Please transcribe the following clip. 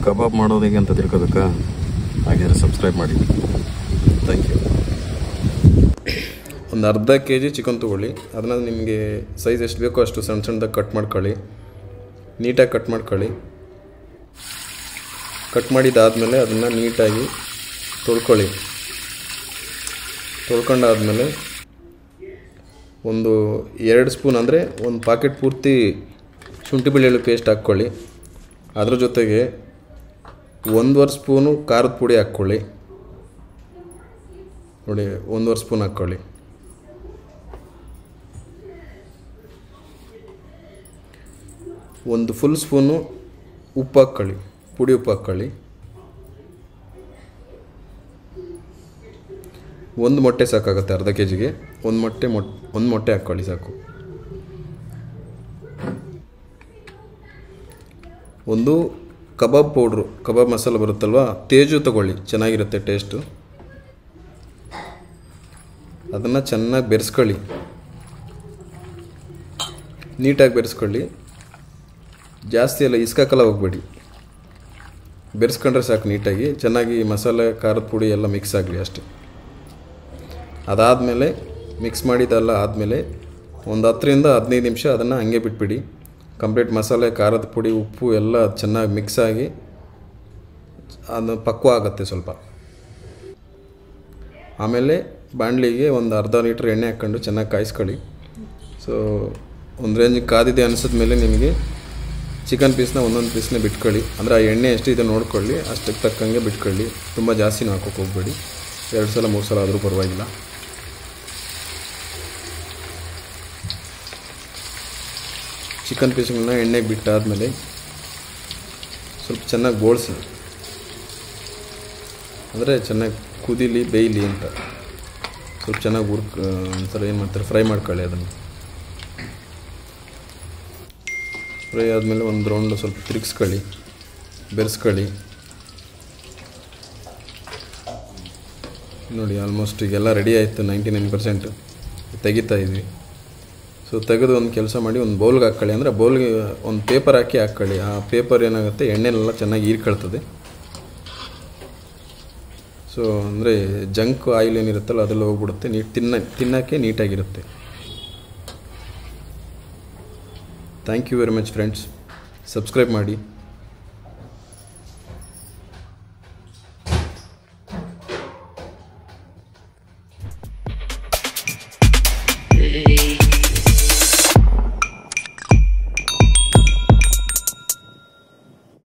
ಕಬಾಬ್ ಮಾಡೋದು ಹೇಗೆ ಅಂತ ತಿಳ್ಕೋಬೇಕಾ? ಹಾಗಿದ್ರೆ ಸಬ್ಸ್ಕ್ರೈಬ್ ಮಾಡಿ. Thank you. ಒಂದು ಅರ್ಧ kg ಚಿಕನ್ ತೊಗೊಳ್ಳಿ. ಅದನ್ನು ನಿಮಗೆ ಸೈಜ್ ಎಷ್ಟು ಬೇಕೋ ಅಷ್ಟು ಸಣ್ಣ ಸಣ್ಣದಾಗಿ ಕಟ್ ಮಾಡ್ಕೊಳ್ಳಿ. ನೀಟಾಗಿ ಕಟ್ ಮಾಡ್ಕೊಳ್ಳಿ. ಕಟ್ ಮಾಡಿದ್ದಾದಮೇಲೆ ಅದನ್ನು ನೀಟಾಗಿ ತೊಳ್ಕೊಳ್ಳಿ. ತೊಳ್ಕೊಂಡಾದಮೇಲೆ ಒಂದು 2 ಸ್ಪೂನ್ ಅಂದರೆ ಒಂದು ಪಾಕೆಟ್ ಪೂರ್ತಿ ಶುಂಠಿ ಬೆಳ್ಳುಳ್ಳಿ ಪೇಸ್ಟ್ ಹಾಕ್ಕೊಳ್ಳಿ. ಅದ್ರ ಜೊತೆಗೆ 1.5 ಸ್ಪೂನು ಖಾರದ ಪುಡಿ ಹಾಕ್ಕೊಳ್ಳಿ. ನೋಡಿ, 1.5 ಸ್ಪೂನ್ ಹಾಕ್ಕೊಳ್ಳಿ. ಒಂದು ಫುಲ್ ಸ್ಪೂನು ಉಪ್ಪು ಹಾಕ್ಕೊಳ್ಳಿ, ಪುಡಿ ಉಪ್ಪು ಹಾಕ್ಕೊಳ್ಳಿ. 1 ಮೊಟ್ಟೆ ಸಾಕಾಗುತ್ತೆ. ಅರ್ಧ kgಗೆ ಒಂದು ಮೊಟ್ಟೆ ಹಾಕ್ಕೊಳ್ಳಿ ಸಾಕು. ಒಂದು ಕಬಾಬ್ ಪೌಡ್ರು, ಕಬಾಬ್ ಮಸಾಲ ಬರುತ್ತಲ್ವ, ತೇಜು ತೊಗೊಳ್ಳಿ, ಚೆನ್ನಾಗಿರುತ್ತೆ ಟೇಸ್ಟು. ಅದನ್ನು ಚೆನ್ನಾಗಿ ಬೆರೆಸ್ಕೊಳ್ಳಿ, ನೀಟಾಗಿ ಬೆರೆಸ್ಕೊಳ್ಳಿ. ಜಾಸ್ತಿ ಎಲ್ಲ ಇಸ್ಕಾಕಲ್ಲ ಹೋಗಬೇಡಿ, ಬೆರೆಸ್ಕೊಂಡ್ರೆ ಸಾಕು. ನೀಟಾಗಿ ಚೆನ್ನಾಗಿ ಮಸಾಲೆ ಖಾರದ ಪುಡಿ ಎಲ್ಲ ಮಿಕ್ಸ್ ಆಗಲಿ ಅಷ್ಟೇ. ಅದಾದಮೇಲೆ ಮಿಕ್ಸ್ ಮಾಡಿದ್ದೆಲ್ಲ ಆದಮೇಲೆ ಒಂದು 10ರಿಂದ 15 ನಿಮಿಷ ಅದನ್ನು ಹಂಗೆ ಬಿಟ್ಬಿಡಿ. ಕಂಪ್ಲೀಟ್ ಮಸಾಲೆ ಖಾರದ ಪುಡಿ ಉಪ್ಪು ಎಲ್ಲ ಚೆನ್ನಾಗಿ ಮಿಕ್ಸ್ ಆಗಿ ಅದು ಪಕ್ವ ಆಗುತ್ತೆ ಸ್ವಲ್ಪ. ಆಮೇಲೆ ಬಾಣಲಿಗೆ ಒಂದು ಅರ್ಧ ಲೀಟ್ರ್ ಎಣ್ಣೆ ಹಾಕ್ಕೊಂಡು ಚೆನ್ನಾಗಿ ಕಾಯಿಸ್ಕೊಳ್ಳಿ. ಸೊ ಒಂದು ರೇಂಜಿಗೆ ಕಾದಿದೆ ಅನಿಸಿದ್ಮೇಲೆ ನಿಮಗೆ ಚಿಕನ್ ಪೀಸ್ನ ಒಂದೊಂದು ಪೀಸ್ನ ಬಿಟ್ಕೊಳ್ಳಿ. ಅಂದರೆ ಆ ಎಣ್ಣೆ ಎಷ್ಟಿದೆ ನೋಡ್ಕೊಳ್ಳಿ, ಅಷ್ಟಕ್ಕೆ ತಕ್ಕಂಗೆ ಬಿಟ್ಕೊಳ್ಳಿ. ತುಂಬ ಜಾಸ್ತಿನೂ ಹಾಕೋಕೆ ಹೋಗಬೇಡಿ. 2 ಸಲ 3 ಸಲ ಆದರೂ ಪರವಾಗಿಲ್ಲ. ಚಿಕನ್ ಪೀಸ್ಗಳನ್ನ ಎಣ್ಣೆಗೆ ಬಿಟ್ಟಾದಮೇಲೆ ಸ್ವಲ್ಪ ಚೆನ್ನಾಗಿ ಬೋಳಿಸಿ, ಅಂದರೆ ಚೆನ್ನಾಗಿ ಕುದೀಲಿ ಬೇಯಲಿ ಅಂತ. ಸ್ವಲ್ಪ ಚೆನ್ನಾಗಿ ಒಂಥರ ಏನು ಮಾಡ್ತಾರೆ, ಫ್ರೈ ಮಾಡ್ಕೊಳ್ಳಿ. ಅದನ್ನು ಫ್ರೈ ಆದಮೇಲೆ ಒಂದು ರೌಂಡು ಸ್ವಲ್ಪ ತಿರುಗಿಸ್ಕೊಳ್ಳಿ, ಬೆರೆಸ್ಕೊಳ್ಳಿ. ನೋಡಿ, ಆಲ್ಮೋಸ್ಟ್ ಈಗೆಲ್ಲ ರೆಡಿ ಆಯಿತು. 99% ತೆಗಿತಾ ಇದ್ವಿ. ಸೊ ತೆಗೆದು ಒಂದು ಕೆಲಸ ಮಾಡಿ, ಒಂದು ಬೌಲ್ಗೆ ಹಾಕ್ಕೊಳ್ಳಿ. ಅಂದರೆ ಬೌಲ್ಗೆ ಒಂದು ಪೇಪರ್ ಹಾಕ್ಕೊಳ್ಳಿ. ಆ ಪೇಪರ್ ಏನಾಗುತ್ತೆ, ಎಣ್ಣೆನೆಲ್ಲ ಚೆನ್ನಾಗಿ ಹೀರ್ಕೊಳ್ತದೆ. ಸೊ ಅಂದರೆ ಜಂಕ್ ಆಯಿಲ್ ಏನಿರುತ್ತಲ್ಲ ಅದೆಲ್ಲ ಹೋಗ್ಬಿಡುತ್ತೆ. ತಿನ್ನೋಕ್ಕೆ ನೀಟಾಗಿರುತ್ತೆ. Thank you very much friends. Subscribe ಮಾಡಿ.